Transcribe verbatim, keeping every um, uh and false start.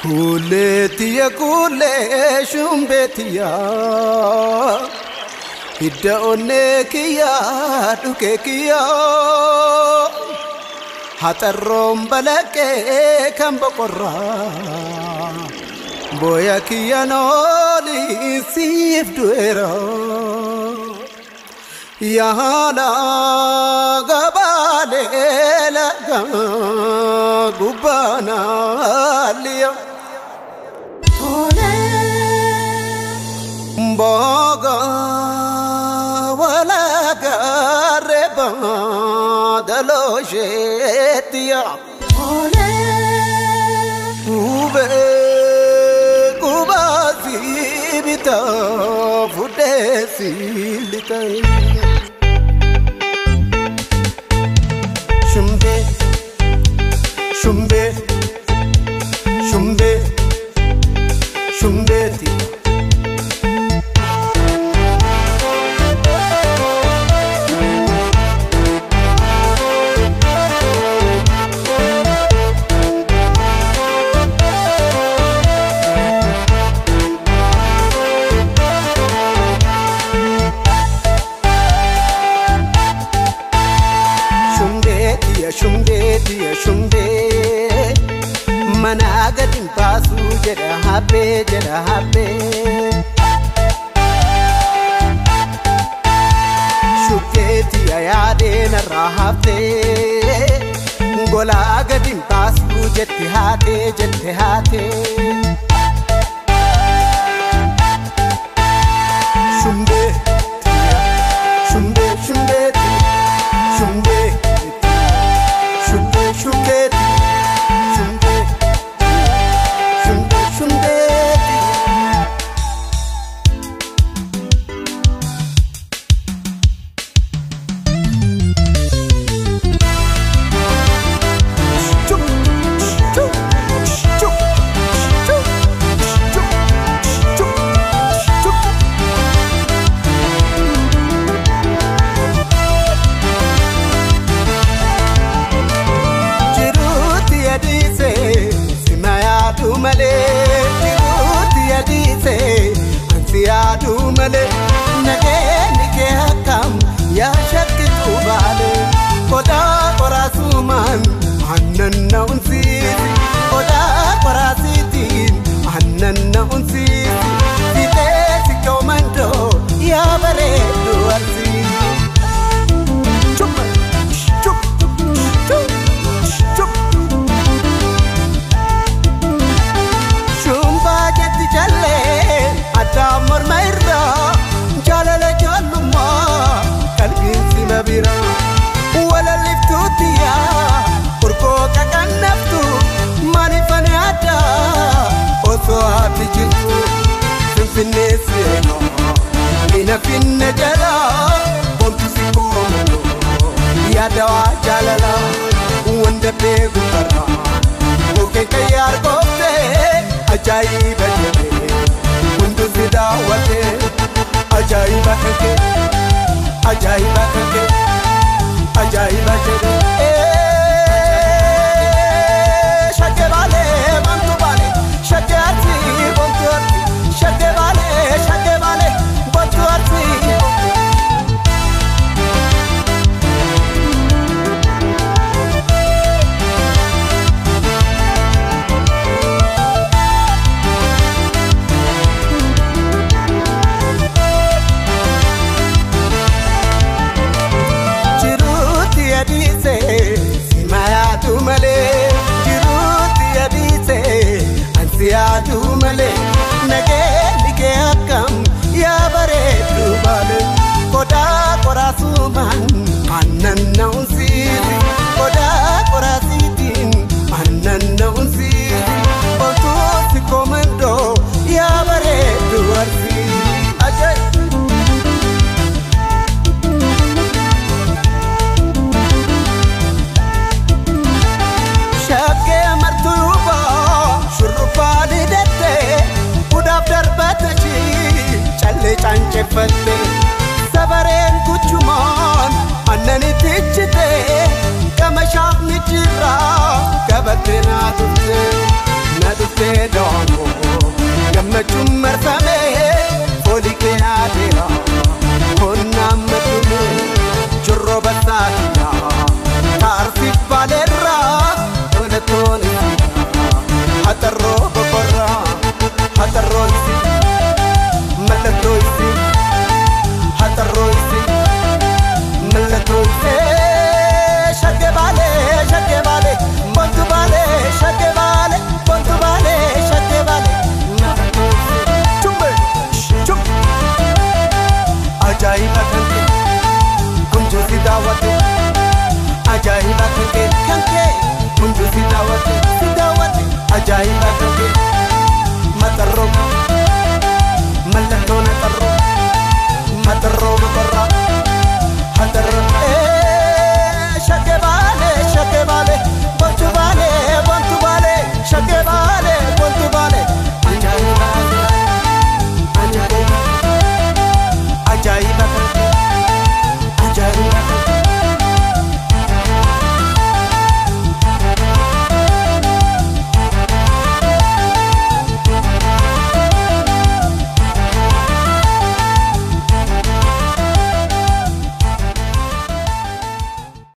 Kuletia kule shumbetia Ida onekia dukekia Hata rombalake kambokora Boya kia noli sif duera Yahana gabale laga gubana liya Boga wala gareba dalojetia Ube kubazi bita fudesi litai Shumbe Shumbe Shumbe Shumbeti Shumbe shumbe managa dimpasu jeda hape jeda hape shuketi ayade na rahate golaga dimpasu jette hate jette hate shumbe shumbe shumbe shumbe Shumbeti, shumbe, shumbe, shumbeti. Chuk, chuk, chuk, chuk, chuk, chuk, chuk. Male tiruti adise ansiadu male nage nike hakam ya shakki tubale koda korasuman annan naunsi koda korasitin annan naunsi site sikomando ya bare duarsi chup chup chup chup Jalle adamor maira jalala jaluma kalbin simabira wala liftutia urko kakanaftu manifane ada oso apijitu finesse no ina finne jala bontu sikomo yada jalala wonde pegu barra oke kayar gofte Ajaiba jebe, kundu zida wate. Ajaiba keke, ajaiba keke, ajaiba jebe. Eh, shake vale, bantu vale, shake ati, bantu ati, shake vale, shake vale, bantu ati. Male jiruti adise ansiadu male nage nike akam ya bare dubale koda korasuman annan naunsi koda korasitin annan naunsi oto sikomendo ya bare duarsi ajay Chanchefate sabaren kuchuman annani tichite kama shaq nijira kabatena tutte nadu te dongo gammachum marfame folike adira konna metume jurro basatiya tarfi balera onatoni hatarro bobara hatarro isi malato isi hatarro isi malato isi shake bale shake bale bontu bale shake bale bontu bale shake bale chumbe chum ajaiba kanke kunjo sidawate ajaiba kanke kanke kunjo sidawate sidawate ajaiba kanke